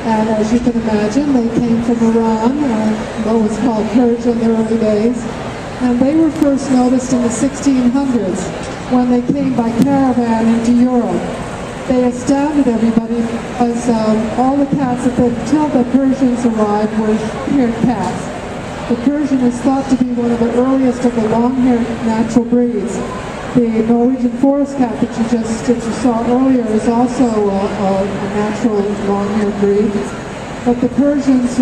And as you can imagine, they came from Iran, what was called Persia in the early days. And they were first noticed in the 1600s when they came by caravan into Europe. They astounded everybody because all the cats until the Persians arrived were haired cats. The Persian is thought to be one of the earliest of the long-haired natural breeds. The Norwegian forest cat that you saw earlier is also a natural long-haired breed. But the Persians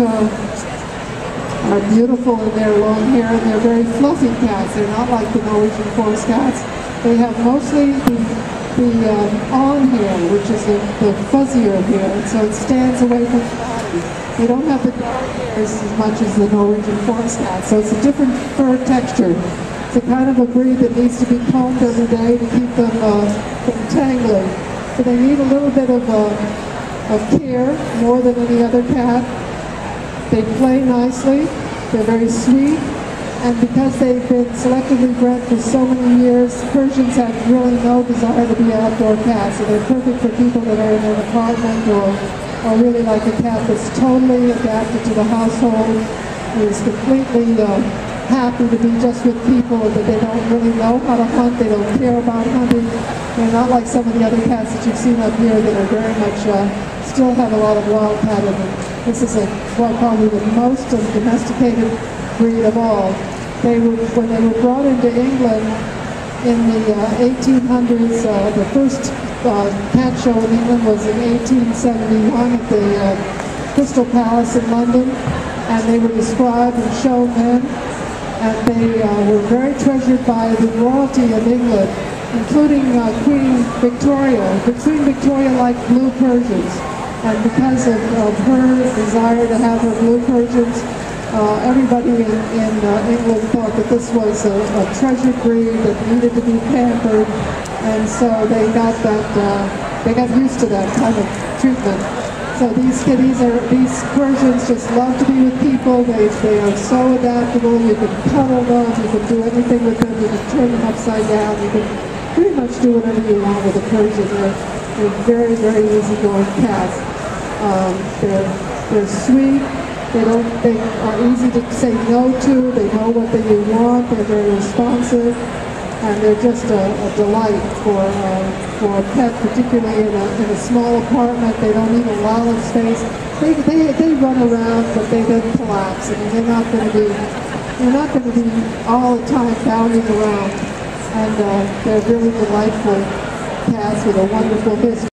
are beautiful in their long hair, and they're very fluffy cats. They're not like the Norwegian forest cats. They have mostly the on hair, which is the fuzzier hair, and so it stands away from the body. They don't have the dark hairs as much as the Norwegian forest cat, so it's a different fur texture. It's a kind of a breed that needs to be combed every day to keep them from tangling. So they need a little bit of care, more than any other cat. They play nicely, they're very sweet, and because they've been selectively bred for so many years, Persians have really no desire to be outdoor cats, so they're perfect for people that are in an apartment or really like a cat that's totally adapted to the household, is completely happy to be just with people, that they don't really know how to hunt, they don't care about hunting. They're not like some of the other cats that you've seen up here that are very much, still have a lot of wild cat in them. This is probably the most domesticated breed of all. When they were brought into England in the 1800s, the first cat show in England was in 1871 at the Crystal Palace in London, and they were described and shown then, and they were very treasured by the royalty of England, including Queen Victoria. Queen Victoria liked blue Persians, and because of her desire to have her blue Persians, everybody in England thought that this was a treasured breed that needed to be pampered, and so they got used to that kind of treatment. So these Persians just love to be with people. They are so adaptable. You can cuddle them, you can do anything with them, you can turn them upside down, you can pretty much do whatever you want with a Persian. They're very, very easygoing cats. They're sweet. They are easy to say no to. They know what you want. They're very responsive, and they're just a delight for a pet, particularly in a small apartment. They don't need a lot of space. They run around, but they don't collapse. I mean, they're not going to be all the time bounding around, and they're really delightful cats with a wonderful history.